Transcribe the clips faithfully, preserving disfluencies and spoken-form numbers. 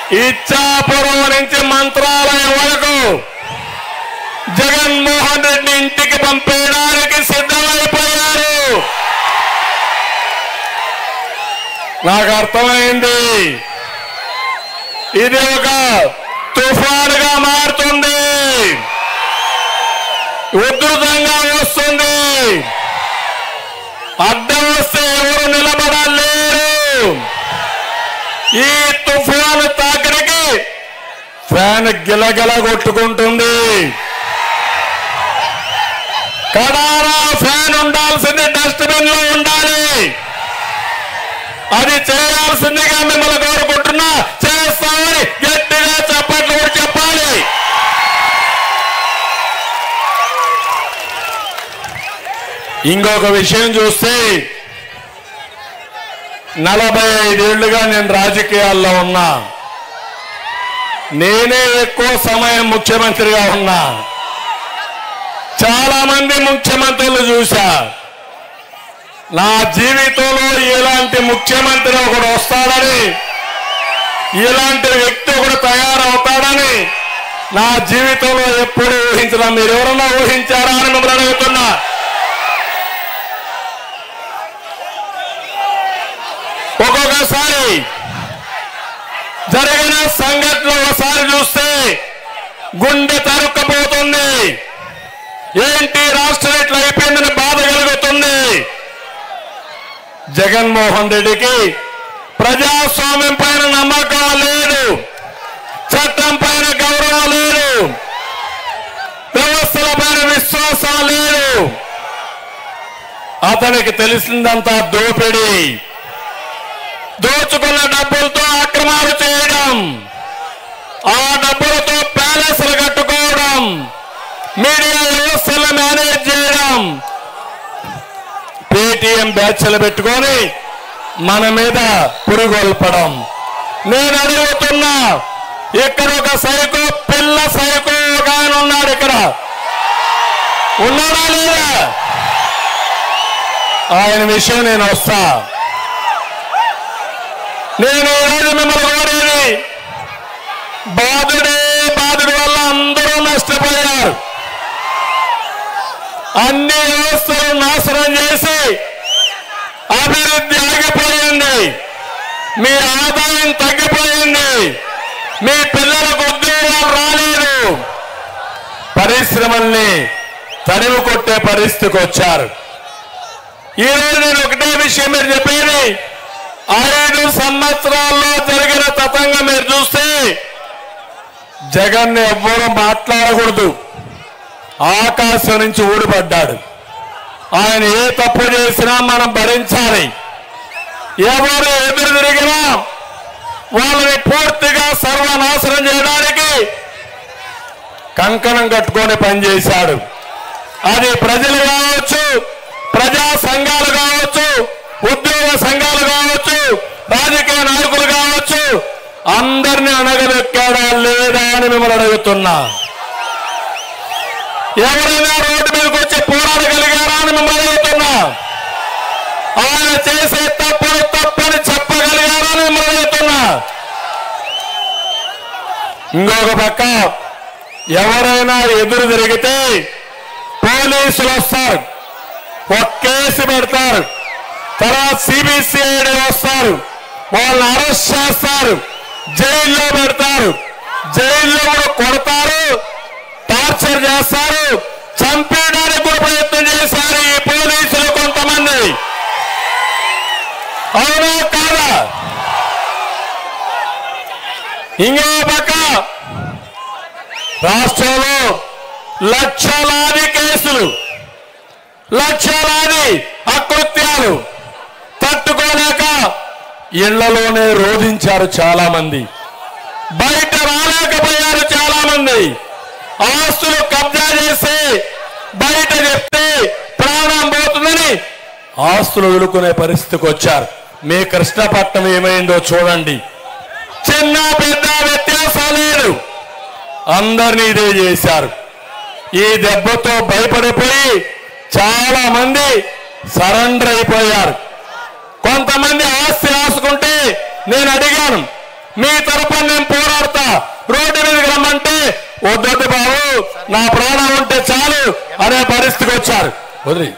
ఇచ్చాపురం నుంచి మంత్రాలయం వరకు జగన్మోహన్ రెడ్డి ఇంటికి పంపేయడానికి సిద్ధమైపోయారు. నాకు అర్థమైంది, ఇది ఒక తుఫానుగా మారుతుంది, ఉధృతంగా వస్తుంది. అడ్డం వస్తే ఎవరు నిలబడలేరు. ఈ తుఫాను తాకిడికి ఫ్యాన్ గిలగిల కొట్టుకుంటుంది. కడారా ఫ్యాన్ ఉండాల్సింది డస్ట్బిన్ లో ఉండాలి. అది చేయాల్సిందిగా మిమ్మల్ని కోరుకుంటున్నా. చేస్తామని గట్టిగా చప్పట్లు కూడా చెప్పాలి. ఇంకొక విషయం చూస్తే, నలభై ఐదేళ్లుగా నేను రాజకీయాల్లో ఉన్నా. నేనే ఎక్కువ సమయం ముఖ్యమంత్రిగా ఉన్నా. చాలా మంది ముఖ్యమంత్రులు చూశా. నా జీవితంలో ఇలాంటి ముఖ్యమంత్రి ఒకడు వస్తాడని, ఇలాంటి వ్యక్తి ఒకడు తయారవుతాడని నా జీవితంలో ఎప్పుడు ఊహించరా? మీరు ఎవరన్నా ఊహించారా అని మిమ్మల్ని అడుగుతున్నా. ఒక్కొక్కసారి జరిగిన సంఘటన ఒకసారి చూస్తే గుండె తరుక్కుపోతుంది. ఏంటి రాష్ట్రం ఇట్లా అయిపోయిందని బాధ కలుగుతుంది. జగన్మోహన్ రెడ్డికి ప్రజాస్వామ్యం పైన నమ్మకం లేదు, చట్టం పైన గౌరవం లేదు, వ్యవస్థల పైన విశ్వాసం లేదు. అతనికి తెలిసిందంతా దోపిడీ, దోచుకున్న డబ్బులతో అక్రమాలు చేయడం, ఆ డబ్బులతో ప్యాలెస్లు కట్టుకోవడం, మీడియా వ్యవస్థలు మేనేజ్ చేయడం, పేటీఎం బ్యాచ్లు పెట్టుకొని మన మీద పురుగొల్పడం. నేను అడుగుతున్నా, ఇక్కడ ఒక సైకో, పిల్ల సైకో ఒక ఆయన ఉన్నాడు. ఇక్కడ ఉన్నాడా లేదా? ఆయన విషయం నేను వస్తా. నేను ఈరోజు మిమ్మల్ని కోరేది, బాధుడే బాధుడి వల్ల అందరూ నష్టపోయారు. అన్ని వ్యవస్థలు నాశనం చేసి అభివృద్ధి ఆగిపోయింది, మీ ఆదాయం తగ్గిపోయింది, మీ పిల్లలకు ఉద్యోగాలు రాలేదు, పరిశ్రమల్ని తరిమి కొట్టే పరిస్థితికి వచ్చారు. ఈరోజు నేను ఒకటే విషయం మీరు చెప్పేది, ఐదు సంవత్సరాల్లో జరిగిన తతంగం మీరు చూస్తే జగన్ ఎవ్వరూ మాట్లాడకూడదు. ఆకాశం నుంచి ఊడిపడ్డాడు. ఆయన ఏ తప్పు చేసినా మనం భరించాలి. ఎవరు ఎదురు తిరిగినా వాళ్ళని పూర్తిగా సర్వనాశనం చేయడానికి కంకణం కట్టుకొని పనిచేశాడు. అది ప్రజలు కావచ్చు, ప్రజా సంఘాలు కావచ్చు, ఉద్యోగ సంఘాలు కావచ్చు, రాజకీయ నాయకులు కావచ్చు, అందరినీ అణగదొక్కాడా లేదా అని మిమ్మల్ని అడుగుతున్నా. ఎవరైనా రోడ్డు మీదకి వచ్చి పోరాడగలిగారా అని మిమ్మల్ని అడుగుతున్నా. ఆయన చేసే తప్పులు తప్పని చెప్పగలిగారా అని మిమ్మల్ని అడుగుతున్నా. ఇంకొక పక్క ఎవరైనా ఎదురు తిరిగితే పోలీసులు వస్తారు, ఒక కేసు పెడతారు, తర్వాత సిబిసిఐడి వస్తారు, వాళ్ళని అరెస్ట్ చేస్తారు, జైల్లో పెడతారు, జైల్లో కూడా కొడతారు, టార్చర్ చేస్తారు, చంపేయడానికి కూడా ప్రయత్నం చేశారు ఈ పోలీసులు కొంతమంది. అవునా కాదా? ఇంకో పక్క రాష్ట్రంలో లక్షలాది కేసులు, లక్షలాది అకృత్యాలు తట్టుకోలేక ఇళ్లలోనే రోధించారు చాలా మంది, బయట రాలేకపోయారు చాలా మంది. ఆస్తులు కబ్జా చేసి బయట చెప్తే ప్రాణం పోతుందని ఆస్తులు వదులుకునే పరిస్థితికి వచ్చారు. మీ కృష్ణపట్నం ఏమైందో చూడండి. చిన్న పెద్ద వ్యత్యాసం లేదు, అందరినీ ఇదే చేశారు. ఈ దెబ్బతో భయపడిపోయి చాలా మంది సరెండర్ అయిపోయారు. కొంతమంది ఆస్తి రాసుకుంటే నేను అడిగాను, మీ తరపున నేను పోరాడతా, రోడ్డు మీదకి రమ్మంటే వద్దొద్దు బాబు నా ప్రాణం ఉంటే చాలు అనే పరిస్థితికి వచ్చారు. వదిలి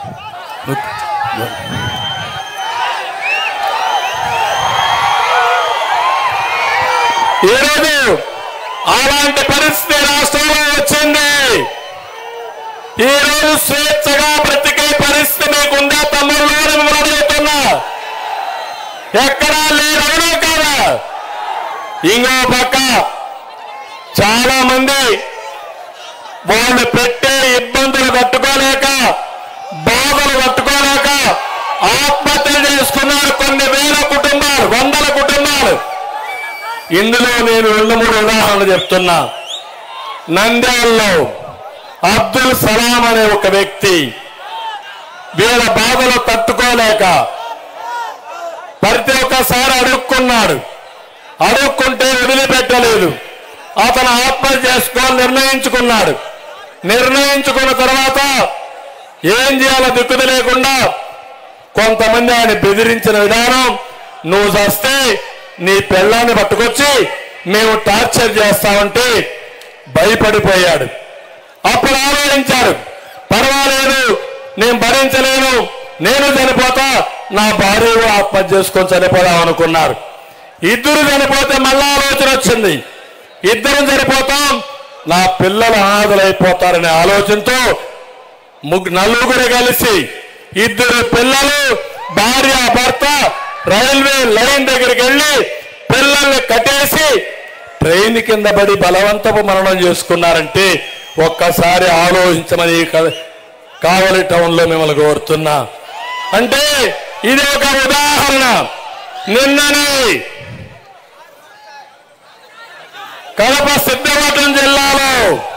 ఈరోజు అలాంటి పరిస్థితి రాష్ట్రంలో వచ్చింది. ఈరోజు స్వేచ్ఛగా బ్రతికే పరిస్థితి మీకుందా తమ్ముళ్ళు అడుగుతున్నా? ఎక్కడా లేరవునా కాదా? ఇంకో పక్క చాలా మంది వాళ్ళు పెట్టే ఇబ్బందులు తట్టుకోలేక, బాధలు తట్టుకోలేక ఆత్మహత్యలు చేసుకున్నారు కొన్ని వేల కుటుంబాలు, వందల కుటుంబాలు. ఇందులో నేను రెండు మూడు ఉదాహరణలు చెప్తున్నా. నంద్యాలలో అబ్దుల్ సలాం అనే ఒక వ్యక్తి వీళ్ళ బాధలు తట్టుకోలేక ప్రతి ఒక్కసారి అడుక్కున్నాడు. అడుక్కుంటే వదిలిపెట్టలేదు. అతను ఆత్మహత్య చేసుకోవాలని నిర్ణయించుకున్నాడు. నిర్ణయించుకున్న తర్వాత ఏం చేయాలో దిక్కుది లేకుండా కొంతమంది ఆయన బెదిరించిన విధానం, నువ్వు చస్తే నీ పిల్లాన్ని పట్టుకొచ్చి మేము టార్చర్ చేస్తామంటే భయపడిపోయాడు. అప్పుడు ఆలోచించాడు, పర్వాలేదు నేను భరించలేను, నేను చనిపోతా, నా భార్య ఆత్మహత్య చేసుకొని చనిపోదాం అనుకున్నారు. ఇద్దరు చనిపోతే మళ్ళా ఆలోచన వచ్చింది, ఇద్దరు చనిపోతాం నా పిల్లలు అనాథలైపోతారనే ఆలోచనతో ముగ్గు నలుగురు కలిసి ఇద్దరు పిల్లలు భార్య భర్త రైల్వే లైన్ దగ్గరికి వెళ్ళి పిల్లల్ని కట్టేసి ట్రైన్ కింద పడి బలవంతపు మరణం చేసుకున్నారంటే ఒక్కసారి ఆలోచించమని కావలి టౌన్ లో మిమ్మల్ని కోరుతున్నా. అంటే ఇది ఒక ఉదాహరణ. నిన్ననే కడప సిద్ధవటం జిల్లాలో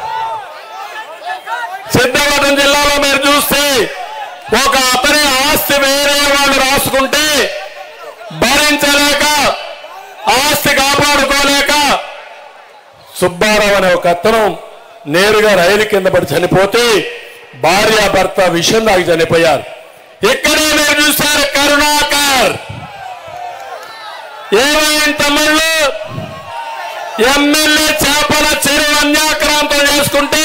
సిద్ధవటం జిల్లాలో మీరు చూస్తే ఒక అతని ఆస్తి వేరే వాళ్ళు రాసుకుంటే భరించలేక, ఆస్తి కాపాడుకోలేక సుబ్బారావు అనే ఒక అతను నేరుగా రైలు కింద పడి చనిపోతే భార్య భర్త విషయం దాకా చనిపోయారు. ఇక్కడే మీరు చూశారు కరుణాకర్ ఏమైనా తమిళ్ళు ఎమ్మెల్యే చేపల చెరువు అన్యాక్రాంతం చేసుకుంటే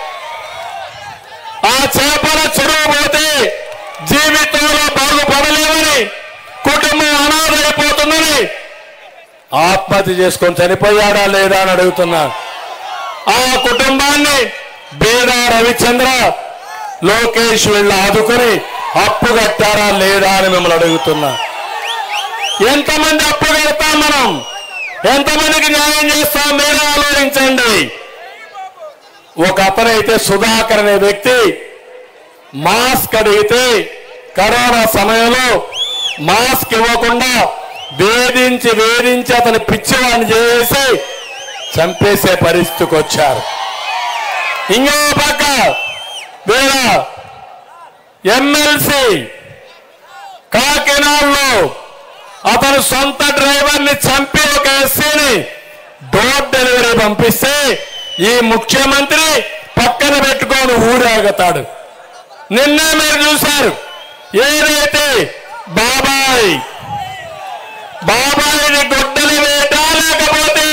ఆ చేపల చెరువు పోతే జీవితంలో బాగుపడలేమని, కుటుంబం అనాథైపోతుందని ఆత్మహత్య చేసుకొని చనిపోయాడా లేదా అని అడుగుతున్నా. ఆ కుటుంబాన్ని బీదా రవిచంద్ర లోకేష్ వీళ్ళు ఆదుకొని అప్పు కట్టారా లేదా అని మిమ్మల్ని అడుగుతున్నా. ఎంతమంది అప్పు కడతాం మనం? ఎంతమందికి న్యాయం చేస్తాం? మీరు ఆలోచించండి. ఒక అతనైతే సుధాకర్ అనే వ్యక్తి మాస్క్ అడిగితే కరోనా సమయంలో మాస్క్ ఇవ్వకుండా వేధించి వేధించి అతని పిచ్చివాడిని చేసి చంపేసే పరిస్థితికి వచ్చారు. ఇంకో పక్క వీళ్ళ ఎమ్మెల్సీ కాకినాడలో అతను సొంత డ్రైవర్ని చంపి ఒక ఎస్సీని డోర్ డెలివరీ పంపిస్తే ఈ ముఖ్యమంత్రి పక్కన పెట్టుకొని ఊరేగుతాడు. నిన్నే మీరు చూశారు, ఏదైతే బాబాయ్ బాబాయిని గొడ్డలి వేట లేకపోతే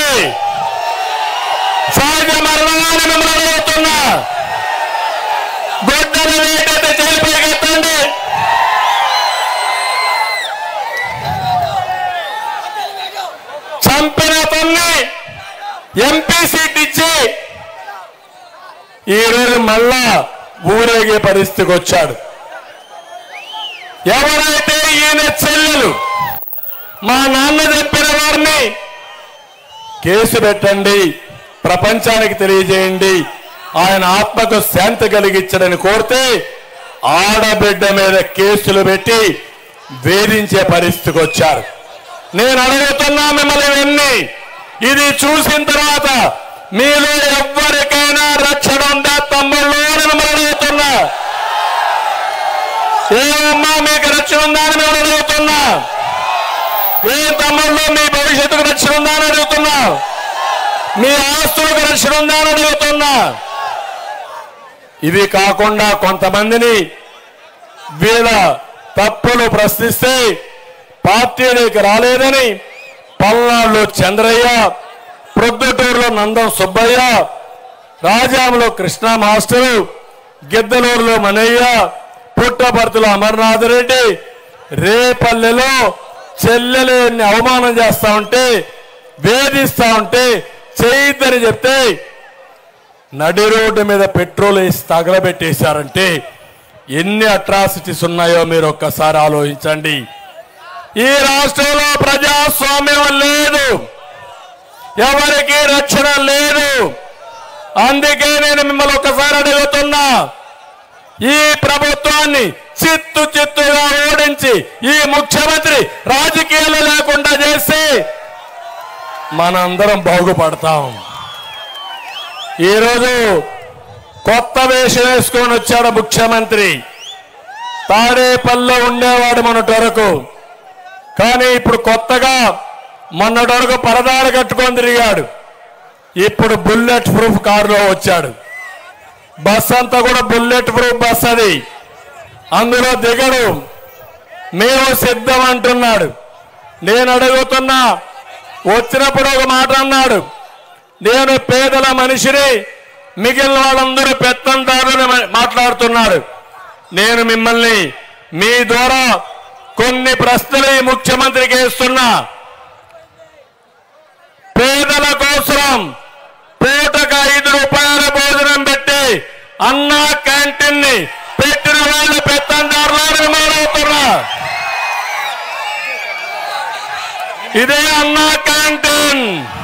సహజ మరణాన్ని మిమ్మల్ని అడుగుతున్నా. గొడ్డలి వేటైతే చనిపోయిగట్టండి. చంపిన అతన్ని ఎంపీ సీట్ ఇచ్చి ఈరోజు మళ్ళా ఊరేగే పరిస్థితికి వచ్చాడు. ఎవరైతే ఈయన చెల్లెలు మా నాన్న చెప్పిన వారిని కేసు పెట్టండి, ప్రపంచానికి తెలియజేయండి, ఆయన ఆత్మకు శాంతి కలిగించడని కోరితే ఆడబిడ్డ మీద కేసులు పెట్టి వేధించే పరిస్థితికి వచ్చారు. నేను అడుగుతున్నా మిమ్మల్ని ఇవన్నీ ఇది చూసిన తర్వాత మీలో ఎవరికైనా రక్షణ ఉందా తమ్ముళ్ళు అని మిమ్మల్ని అడుగుతున్నా. ఏమమ్మా మీకు రక్షణ ఉందా అని మిమ్మల్ని అడుగుతున్నా. ఏ తమ్ముళ్ళు మీ భవిష్యత్తుకు రక్షణ ఉందా అని అడుగుతున్నా. మీ ఆస్తులకు రక్షణ ఉందా అని అడుగుతున్నా. ఇవి కాకుండా కొంతమందిని వీళ్ళ తప్పులు ప్రశ్నిస్తే పార్టీలోకి రాలేదని పల్నాడులో చంద్రయ్య, ప్రొద్దుటూరులో నందం సుబ్బయ్య, రాజాంలో కృష్ణ మాస్టరు, గిద్దలూరులో మనయ్య, పుట్టపర్తిలో అమర్నాథ్ రెడ్డి, రేపల్లెలో చెల్లెలని అవమానం చేస్తా ఉంటే, వేధిస్తా ఉంటే, చేయొద్దని చెప్తే నడి రోడ్డు మీద పెట్రోల్ వేసి తగలబెట్టేశారంటే ఎన్ని అట్రాసిటీస్ ఉన్నాయో మీరు ఒక్కసారి ఆలోచించండి. ఈ రాష్ట్రంలో ప్రజాస్వామ్యం లేదు, ఎవరికి రక్షణ లేదు. అందుకే నేను మిమ్మల్ని ఒక్కసారి అడుగుతున్నా, ఈ ప్రభుత్వాన్ని చిత్తు చిత్తుగా ఓడించి ఈ ముఖ్యమంత్రి రాజకీయాలు లేకుండా చేసి మనందరం బాగుపడతాం. ఈరోజు కొత్త వేషం వేసుకొని వచ్చాడు ముఖ్యమంత్రి. తాడేపల్లిలో ఉండేవాడు మొన్నటి వరకు, కానీ ఇప్పుడు కొత్తగా మొన్నటి వరకు పరదాలు కట్టుకొని తిరిగాడు. ఇప్పుడు బుల్లెట్ ప్రూఫ్ కారులో వచ్చాడు. బస్ అంతా కూడా బుల్లెట్ ప్రూఫ్ బస్, అది అందులో దిగడు. మేము సిద్ధం అంటున్నాడు. నేను అడుగుతున్నా, వచ్చినప్పుడు ఒక మాట అన్నాడు, నేను పేదల మనిషిని, మిగిలిన వాళ్ళందరూ పెత్తందారులని మాట్లాడుతున్నాడు. నేను మిమ్మల్ని మీ ద్వారా కొన్ని ప్రశ్నలు ఈ ముఖ్యమంత్రికి వేస్తున్నా. పేదల కోసం పూటకు ఐదు రూపాయల భోజనం పెట్టి అన్నా క్యాంటీన్ ని పెట్టిన వాళ్ళు పెత్తందారులని మాట్లాడుతున్నా. ఇదే అన్నా క్యాంటీన్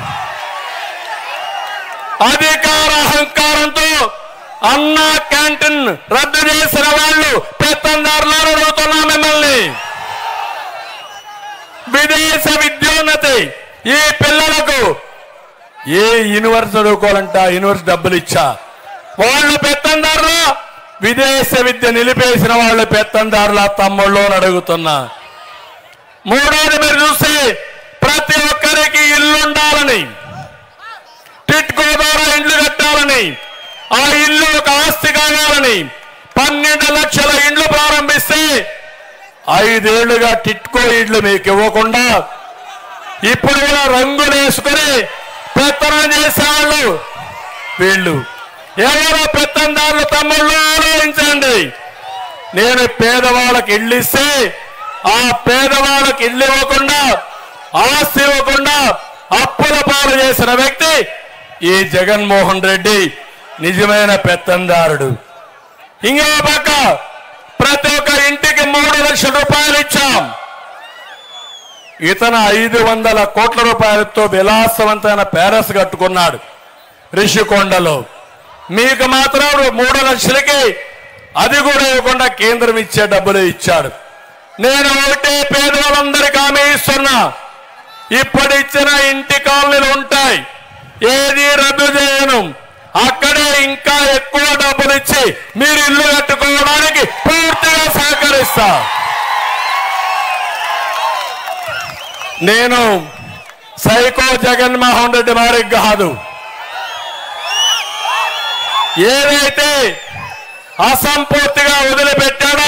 అధికార అహంకారంతో అన్నా క్యాంటీన్ రద్దు చేసిన వాళ్ళు పెత్తందారులను అడుగుతున్నా మిమ్మల్ని. విదేశ విద్యోన్నతి ఈ పిల్లలకు ఏ యూనివర్సిటీ చదువుకోవాలంట యూనివర్సిటీ డబ్బులు ఇచ్చా వాళ్ళు పెత్తందారులు, విదేశ విద్య నిలిపేసిన వాళ్ళు పెత్తందారుల తమ్ముళ్ళు అని అడుగుతున్నా. మూడోది మీరు చూస్తే ప్రతి ఒక్కరికి ఇల్లు ఉండాలని, టిట్కో ద్వారా ఇండ్లు కట్టాలని, ఆ ఇల్లు ఒక ఆస్తి కావాలని పన్నెండు లక్షల ఇండ్లు ప్రారంభిస్తే ఐదేళ్లుగా టిట్కో ఇండ్లు మీకు ఇవ్వకుండా ఇప్పుడు కూడా రంగులు వేసుకుని పెత్తనం చేసేవాళ్ళు వీళ్ళు. ఎవరో పెత్తందారులు తమ్ముళ్ళు ఆలోచించండి. నేను పేదవాళ్ళకి ఇల్లు ఇస్తే ఆ పేదవాళ్ళకి ఇల్లు ఇవ్వకుండా, ఆస్తి ఇవ్వకుండా అప్పుల పాలు చేసిన వ్యక్తి ఈ జగన్మోహన్ రెడ్డి, నిజమైన పెత్తందారుడు. ఇంకో పక్క ప్రతి ఒక్క ఇంటికి మూడు లక్షల రూపాయలు ఇచ్చాం. ఇతను ఐదు వందల కోట్ల రూపాయలతో విలాసవంతమైన ప్యాలెస్ కట్టుకున్నాడు రిషికొండలో. మీకు మాత్రం మూడు లక్షలకి అది కూడా ఇవ్వకుండా కేంద్రం ఇచ్చే డబ్బులు ఇచ్చాడు. నేను ఒకటే పేదవాళ్ళందరికీ హామీ ఇస్తున్నా, ఇప్పుడు ఇచ్చిన ఇంటి కాలనీలు ఉంటాయి, ఏది రద్దు చేయను. అక్కడే ఇంకా ఎక్కువ డబ్బులు ఇచ్చి మీరు ఇల్లు కట్టుకోవడానికి పూర్తిగా సహకరిస్తా. నేను సైకో జగన్మోహన్ రెడ్డి వారికి కాదు, ఏదైతే అసంపూర్తిగా వదిలిపెట్టాడో,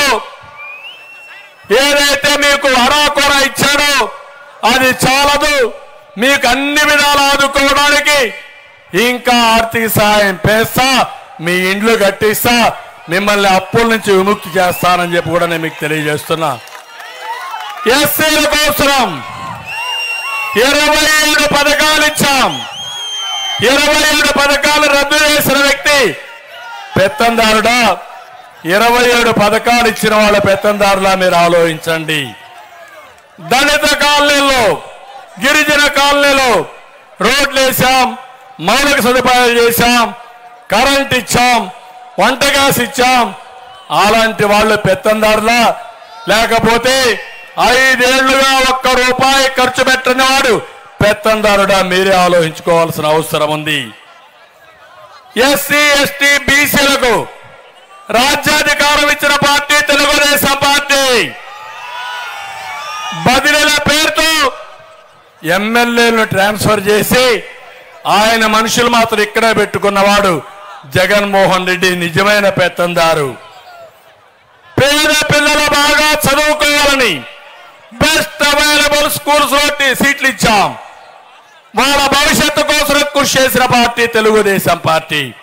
ఏదైతే మీకు అరాకొర ఇచ్చాడో అది చాలదు. మీకు అన్ని విధాలు ఆదుకోవడానికి ఇంకా ఆర్థిక సహాయం చేస్తా, మీ ఇండ్లు కట్టిస్తా, మిమ్మల్ని అప్పుల నుంచి విముక్తి చేస్తానని చెప్పి కూడా నేను మీకు తెలియజేస్తున్నా. ఎస్సీల కోసం ఇరవై ఏడు పథకాలు ఇచ్చాం. ఇరవై ఏడు పథకాలు రద్దు చేసిన వ్యక్తి పెత్తందారుడా? ఇరవై ఏడు పథకాలు ఇచ్చిన వాళ్ళ పెత్తందారులా మీరు ఆలోచించండి. దళిత కాలనీలో, గిరిజన కాలనీలో రోడ్లు వేసాం, మౌలిక సదుపాయాలు చేశాం, కరెంట్ ఇచ్చాం, వంట గ్యాస్ ఇచ్చాం. అలాంటి వాళ్ళు పెత్తందారులా? లేకపోతే ఐదేళ్లుగా ఒక్క రూపాయి ఖర్చు పెట్టని వాడు పెత్తందారుడా? మీరే ఆలోచించుకోవాల్సిన అవసరం ఉంది. ఎస్సీ ఎస్టీ బీసీలకు రాజ్యాధికారం ఇచ్చిన పార్టీ తెలుగుదేశం పార్టీ. బదిలీల పేరుతో ఎమ్మెల్యేలను ట్రాన్స్ఫర్ చేసి ఆయన మనుషులు మాత్రం ఇక్కడే పెట్టుకున్నవాడు జగన్మోహన్ రెడ్డి, నిజమైన పెత్తందారు. పేద పిల్లలు బాగా చదువుకోవాలని బెస్ట్ అవైలబుల్ గవర్నమెంట్ స్కూల్స్ లో సీట్లు ఇచ్చాం. వాళ్ళ భవిష్యత్తు కోసం కృషి చేసిన పార్టీ తెలుగుదేశం పార్టీ.